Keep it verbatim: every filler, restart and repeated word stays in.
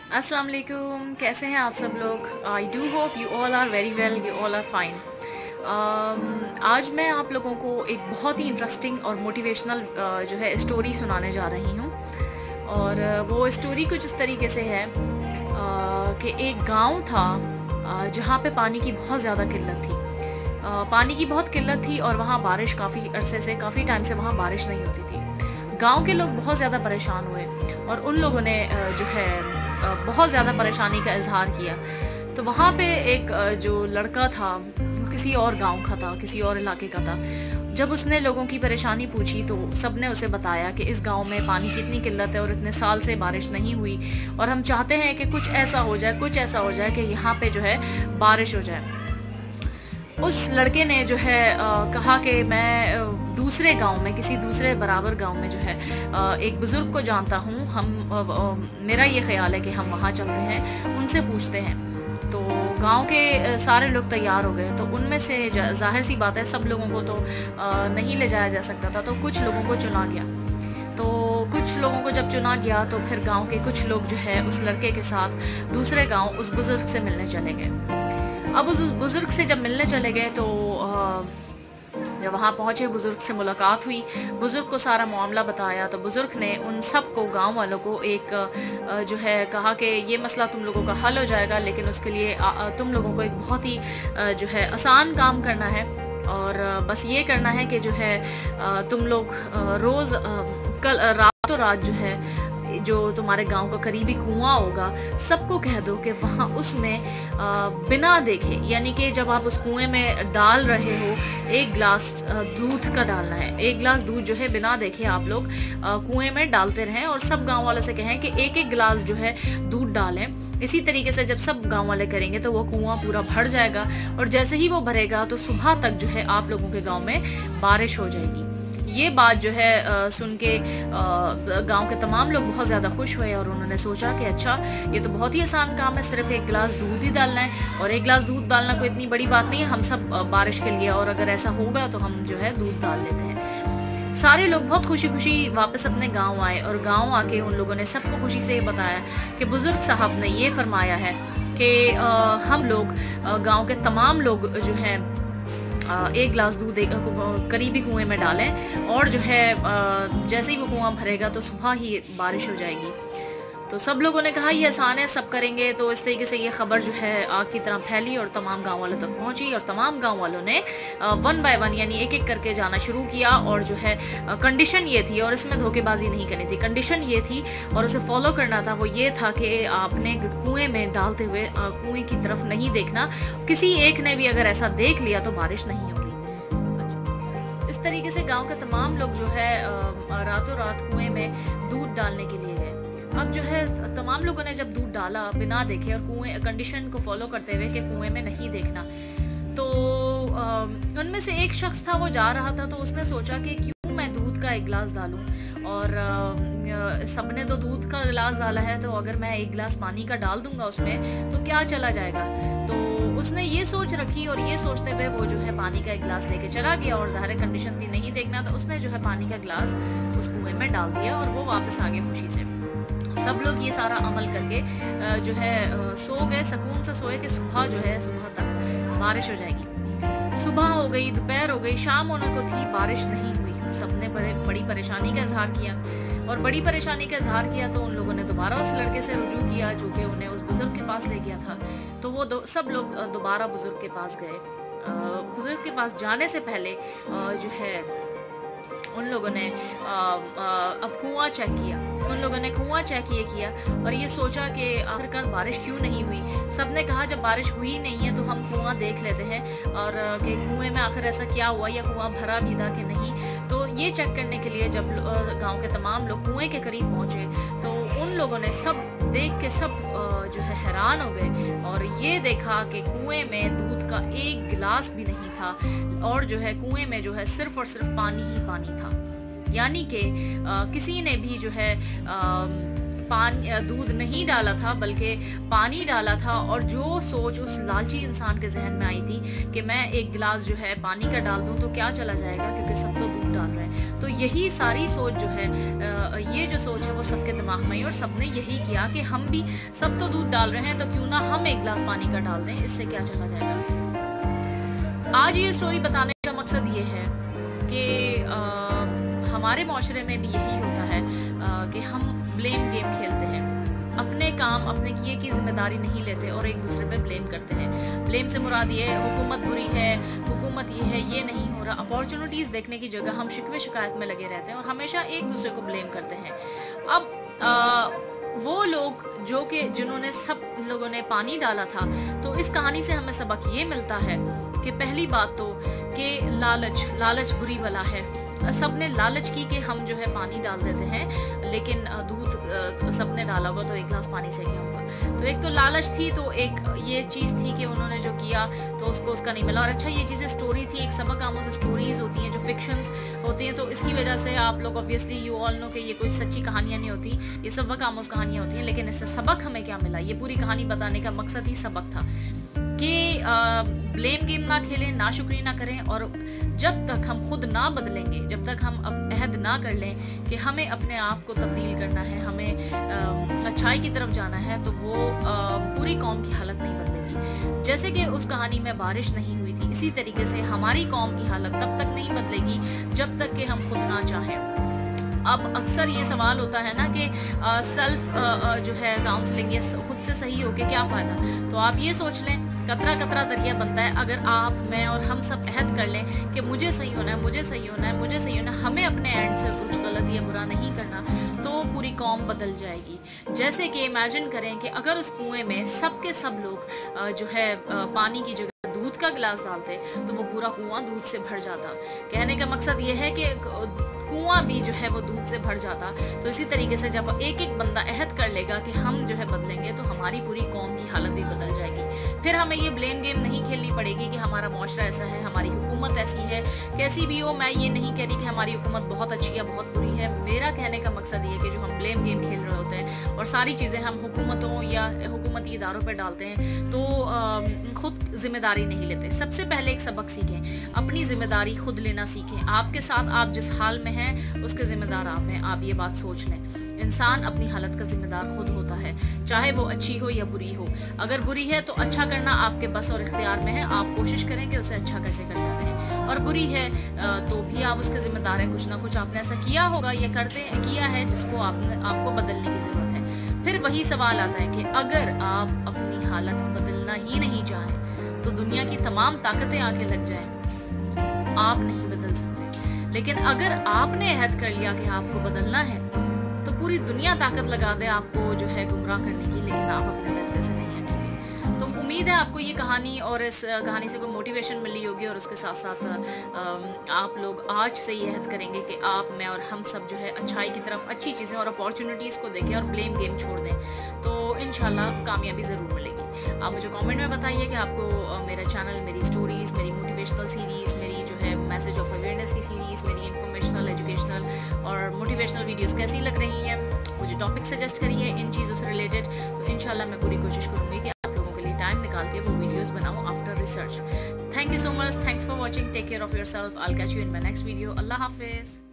अस्सलाम वालेकुम, कैसे हैं आप सब लोग। I do hope you all are very well, you all are fine. आज मैं आप लोगों को एक बहुत ही इंटरेस्टिंग और मोटिवेशनल uh, जो है स्टोरी सुनाने जा रही हूँ। और uh, वो स्टोरी कुछ इस तरीके से है uh, कि एक गांव था uh, जहाँ पे पानी की बहुत ज़्यादा किल्लत थी। uh, पानी की बहुत किल्लत थी और वहाँ बारिश काफ़ी अरसे से काफ़ी टाइम से वहाँ बारिश नहीं होती थी। गांव के लोग बहुत ज़्यादा परेशान हुए और उन लोगों ने uh, जो है बहुत ज़्यादा परेशानी का इजहार किया। तो वहाँ पे एक जो लड़का था वो किसी और गांव का था, किसी और इलाके का था। जब उसने लोगों की परेशानी पूछी तो सबने उसे बताया कि इस गांव में पानी की इतनी किल्लत है और इतने साल से बारिश नहीं हुई और हम चाहते हैं कि कुछ ऐसा हो जाए कुछ ऐसा हो जाए कि यहाँ पे जो है बारिश हो जाए। उस लड़के ने जो है आ, कहा कि मैं आ, दूसरे गांव में, किसी दूसरे बराबर गांव में जो है आ, एक बुज़ुर्ग को जानता हूँ। हम आ, आ, मेरा ये ख्याल है कि हम वहाँ चलते हैं, उनसे पूछते हैं। तो गांव के सारे लोग तैयार हो गए। तो उनमें से जाहिर सी बात है सब लोगों को तो आ, नहीं ले जाया जा सकता था, तो कुछ लोगों को चुना गया। तो कुछ लोगों को जब चुना गया तो फिर गांव के कुछ लोग जो है उस लड़के के साथ दूसरे गांव उस बुज़ुर्ग से मिलने चले गए। अब उस बुज़ुर्ग से जब मिलने चले गए तो जब वहाँ पहुँचे, बुज़ुर्ग से मुलाकात हुई, बुज़ुर्ग को सारा मामला बताया। तो बुज़ुर्ग ने उन सब को, गांव वालों को एक जो है कहा कि ये मसला तुम लोगों का हल हो जाएगा, लेकिन उसके लिए तुम लोगों को एक बहुत ही जो है आसान काम करना है। और बस ये करना है कि जो है तुम लोग रोज़ कल रातों रात जो है जो तुम्हारे गांव का करीबी कुआं होगा सबको कह दो कि वहाँ उसमें बिना देखे, यानी कि जब आप उस कुएं में डाल रहे हो एक गिलास दूध का डालना है। एक गिलास दूध जो है बिना देखे आप लोग कुएं में डालते रहें और सब गांव वालों से कहें कि एक एक गिलास जो है दूध डालें। इसी तरीके से जब सब गांव वाले करेंगे तो वो कुआं पूरा भर जाएगा और जैसे ही वो भरेगा तो सुबह तक जो है आप लोगों के गाँव में बारिश हो जाएगी। ये बात जो है आ, सुन के गांव के तमाम लोग बहुत ज़्यादा खुश हुए और उन्होंने सोचा कि अच्छा ये तो बहुत ही आसान काम है, सिर्फ एक गिलास दूध ही डालना है। और एक गिलास दूध डालना कोई इतनी बड़ी बात नहीं है, हम सब बारिश के लिए, और अगर ऐसा होगा तो हम जो है दूध डाल लेते हैं। सारे लोग बहुत खुशी खुशी वापस अपने गांव आए और गांव आके उन लोगों ने सबको खुशी से ये बताया कि बुज़ुर्ग साहब ने ये फरमाया है कि हम लोग गाँव के तमाम लोग जो है एक गिलास दूध करीबी कुएं में डालें और जो है जैसे ही वो कुआं भरेगा तो सुबह ही बारिश हो जाएगी। तो सब लोगों ने कहा ये आसान है, सब करेंगे। तो इस तरीके से ये खबर जो है आग की तरह फैली और तमाम गांव वालों तक पहुंची और तमाम गांव वालों ने वन बाय वन यानी एक एक करके जाना शुरू किया। और जो है कंडीशन ये थी, और इसमें धोखेबाजी नहीं करनी थी, कंडीशन ये थी और उसे फॉलो करना था, वो ये था कि आपने कुएं में डालते हुए कुएं की तरफ नहीं देखना। किसी एक ने भी अगर ऐसा देख लिया तो बारिश नहीं होगी। इस तरीके से गाँव के तमाम लोग जो है रातों रात कुएं में दूध डालने के लिए गए। अब जो है तमाम लोगों ने जब दूध डाला बिना देखे और कुएं कंडीशन को फॉलो करते हुए कि कुएं में नहीं देखना, तो उनमें से एक शख्स था, वो जा रहा था। तो उसने सोचा कि क्यों मैं दूध का एक गिलास डालूं, और सबने तो दूध का गिलास डाला है, तो अगर मैं एक गिलास पानी का डाल दूंगा उसमें तो क्या चला जाएगा। तो उसने ये सोच रखी और ये सोचते हुए वो जो है पानी का एक गिलास लेके चला गया और ज़ाहिर कंडीशन थी नहीं देखना, तो उसने जो है पानी का गिलास उस कुएं में डाल दिया और वो वापस आ गए खुशी से। सब लोग ये सारा अमल करके जो है सो गए, सुकून से सोए कि सुबह जो है सुबह तक बारिश हो जाएगी। सुबह हो गई, दोपहर हो गई, शाम होने को थी, बारिश नहीं हुई। सबने बड़े बड़ी परेशानी का इजहार किया और बड़ी परेशानी का इजहार किया तो उन लोगों ने दोबारा उस लड़के से रुजू किया जो कि उन्हें उस बुजुर्ग के पास ले गया था। तो वो दो, सब लोग दोबारा बुजुर्ग के पास गए। बुजुर्ग के पास जाने से पहले जो है उन लोगों ने आ, आ, अब कुआं चेक किया। उन लोगों ने कुआं चेक ये किया और ये सोचा कि आखिरकार बारिश क्यों नहीं हुई। सब ने कहा जब बारिश हुई नहीं है तो हम कुआं देख लेते हैं और कि कुएं में आखिर ऐसा क्या हुआ या कुआं भरा भी था कि नहीं। तो ये चेक करने के लिए जब गांव के तमाम लोग कुएं के करीब पहुंचे तो उन लोगों ने सब देख के सब जो है हैरान हो गए और ये देखा कि कुएं में दूध का एक गिलास भी नहीं था और जो है कुएं में जो है सिर्फ और सिर्फ पानी ही पानी था। यानी कि किसी ने भी जो है आ, पानी दूध नहीं डाला था बल्कि पानी डाला था, और जो सोच उस लालची इंसान के जहन में आई थी कि मैं एक गिलास जो है पानी का डाल दूं तो क्या चला जाएगा, क्योंकि सब तो दूध डाल रहे हैं। तो यही सारी सोच जो है, ये जो सोच है वो सबके दिमाग में आई, और सबने यही किया कि हम भी, सब तो दूध डाल रहे हैं तो क्यों ना हम एक गिलास पानी का डाल दें, इससे क्या चला जाएगा। आज ये स्टोरी बताने का मकसद ये है कि आ, हमारे माशरे में भी यही होता है आ, कि हम ब्लेम गेम खेलते हैं, अपने काम अपने किए की जिम्मेदारी नहीं लेते और एक दूसरे पे ब्लेम करते हैं। ब्लेम से मुराद ये है हुकूमत बुरी है, हुकूमत ये है, ये नहीं हो रहा। अपॉर्चुनिटीज़ देखने की जगह हम शिकवे शिकायत में लगे रहते हैं और हमेशा एक दूसरे को ब्लेम करते हैं। अब आ, वो लोग जो कि जिन्होंने, सब लोगों ने पानी डाला था, तो इस कहानी से हमें सबक ये मिलता है कि पहली बात तो कि लालच लालच बुरी बला है। सब ने लालच की कि हम जो है पानी डाल देते हैं, लेकिन दूध सब ने डाला हुआ तो एक गिलास पानी से क्या होगा। तो एक तो लालच थी, तो एक ये चीज़ थी कि उन्होंने जो किया तो उसको उसका नहीं मिला। और अच्छा, ये चीज़ें स्टोरी थी, एक सबक आमोज़ स्टोरीज़ होती हैं जो फिक्शंस होती हैं, तो इसकी वजह से आप लोग ऑब्वियसली यू ऑल नो कि ये कोई सच्ची कहानियाँ नहीं होती, ये सबक आमोज़ कहानियाँ होती हैं। लेकिन इससे सबक हमें क्या मिला, ये पूरी कहानी बताने का मकसद ही सबक था कि ब्लेम गेम ना खेलें, ना शुक्री ना करें, और जब तक हम खुद ना बदलेंगे, जब तक हम अब अहद ना कर लें कि हमें अपने आप को तब्दील करना है, हमें अच्छाई की तरफ जाना है, तो वो आ, पूरी कौम की हालत नहीं बदलेगी। जैसे कि उस कहानी में बारिश नहीं हुई थी, इसी तरीके से हमारी कौम की हालत तब तक नहीं बदलेगी जब तक कि हम खुद ना चाहें। अब अक्सर ये सवाल होता है ना कि सेल्फ जो है काउंसलिंग, ये खुद से सही हो के क्या फ़ायदा। तो आप ये सोच लें, कतरा कतरा दरिया बनता है। अगर आप, मैं और हम सब अहद कर लें कि मुझे सही होना है, मुझे सही होना है, मुझे सही होना है, हमें अपने एंड से कुछ गलत या बुरा नहीं करना, तो पूरी कौम बदल जाएगी। जैसे कि इमेजिन करें कि अगर उस कुएं में सब के सब लोग जो है पानी की जगह दूध का गिलास डालते तो वो पूरा कुआं दूध से भर जाता। कहने का मकसद ये है कि कुआं भी जो है वो दूध से भर जाता। तो इसी तरीके से जब एक एक बंदा अहद कर लेगा कि हम जो है बदलेंगे, तो हमारी पूरी कौम की हालत भी बदल जाएगी। फिर हमें ये ब्लेम गेम नहीं खेलनी पड़ेगी कि हमारा माशरा ऐसा है, हमारी हुकूमत ऐसी है। कैसी भी हो, मैं ये नहीं कह रही कि हमारी हुकूमत बहुत अच्छी या बहुत बुरी है। मेरा कहने का मकसद ये है कि जो हम ब्लेम गेम खेल रहे होते हैं और सारी चीज़ें हम हुकूमतों या हुकूमती इदारों पर डालते हैं, तो खुद जिम्मेदारी नहीं लेते। सबसे पहले एक सबक सीखें, अपनी जिम्मेदारी खुद लेना सीखें। आपके साथ आप जिस हाल में हैं उसके जिम्मेदार आप हैं। आप ये बात सोच लें, इंसान अपनी हालत का जिम्मेदार खुद होता है, चाहे वो अच्छी हो या बुरी हो। अगर बुरी है तो अच्छा करना आपके बस और इख्तियार में है, आप कोशिश करें कि उसे अच्छा कैसे कर सकते हैं। और बुरी है तो भी आप उसके जिम्मेदार हैं, कुछ ना कुछ आपने ऐसा किया होगा या करते किया है जिसको आपने आपको बदलने की ज़रूरत है। फिर वही सवाल आता है कि अगर आप अपनी हालत बदलना ही नहीं चाहें तो दुनिया की तमाम ताकतें आके लग जाएं, आप नहीं बदल सकते। लेकिन अगर आपने अहद कर लिया कि आपको बदलना है, तो पूरी दुनिया ताकत लगा दे आपको जो है गुमराह करने की, लेकिन आप अपने फैसले से नहीं हटेंगे। तो उम्मीद है आपको ये कहानी और इस कहानी से कोई मोटिवेशन मिली होगी, और उसके साथ साथ आप लोग आज से ये अहद करेंगे कि आप, मैं और हम सब जो है अच्छाई की तरफ, अच्छी चीज़ें और अपॉर्चुनिटीज़ को देखें और ब्लेम गेम छोड़ दें, तो इंशाल्लाह कामयाबी ज़रूर मिलेगी। आप मुझे कमेंट में बताइए कि आपको मेरा चैनल, मेरी स्टोरीज़, मेरी मोटिवेशनल सीरीज़, मेरी जो है मैसेज ऑफ अवेयरनेस की सीरीज़, मेरी इन्फॉर्मेशनल, एजुकेशनल और मोटिवेशनल वीडियोस कैसी लग रही हैं। मुझे टॉपिक सजेस्ट करिए इन चीज़ों से रिलेटेड, तो इंशाल्लाह मैं पूरी कोशिश करूँगी कि आप लोगों के लिए टाइम निकाल के वो वीडियोस बनाऊँ after research. Thank you so much, thanks for watching, take care of yourself, I will catch you in my next video. अल्लाह हाफिज़।